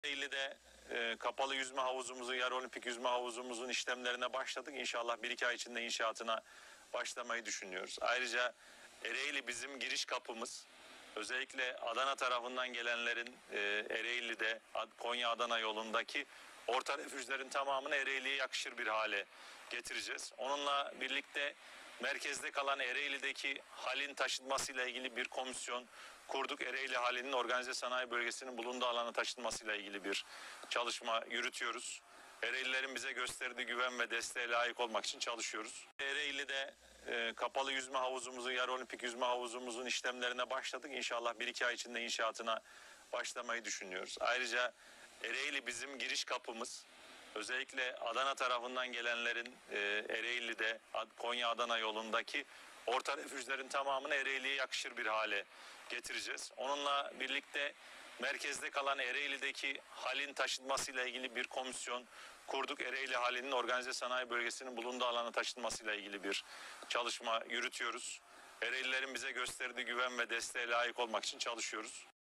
Ereğli'de kapalı yüzme havuzumuzun, yarı olimpik yüzme havuzumuzun işlemlerine başladık. İnşallah 1-2 ay içinde inşaatına başlamayı düşünüyoruz. Ayrıca Ereğli bizim giriş kapımız. Özellikle Adana tarafından gelenlerin Ereğli'de Konya-Adana yolundaki orta refüjlerin tamamını Ereğli'ye yakışır bir hale getireceğiz. Onunla birlikte merkezde kalan Ereğli'deki halin taşınmasıyla ilgili bir komisyon kurduk. Ereğli halinin organize sanayi bölgesinin bulunduğu alana taşınmasıyla ilgili bir çalışma yürütüyoruz. Ereğlilerin bize gösterdiği güven ve desteğe layık olmak için çalışıyoruz. Ereğli'de kapalı yüzme havuzumuzun, yarı olimpik yüzme havuzumuzun işlemlerine başladık. İnşallah 1-2 ay içinde inşaatına başlamayı düşünüyoruz. Ayrıca Ereğli bizim giriş kapımız. Özellikle Adana tarafından gelenlerin Ereğli'de Konya-Adana yolundaki orta refüjlerin tamamını Ereğli'ye yakışır bir hale getireceğiz. Onunla birlikte merkezde kalan Ereğli'deki halin taşınmasıyla ilgili bir komisyon kurduk. Ereğli halinin organize sanayi bölgesinin bulunduğu alana taşınmasıyla ilgili bir çalışma yürütüyoruz. Ereğlilerin bize gösterdiği güven ve desteğe layık olmak için çalışıyoruz.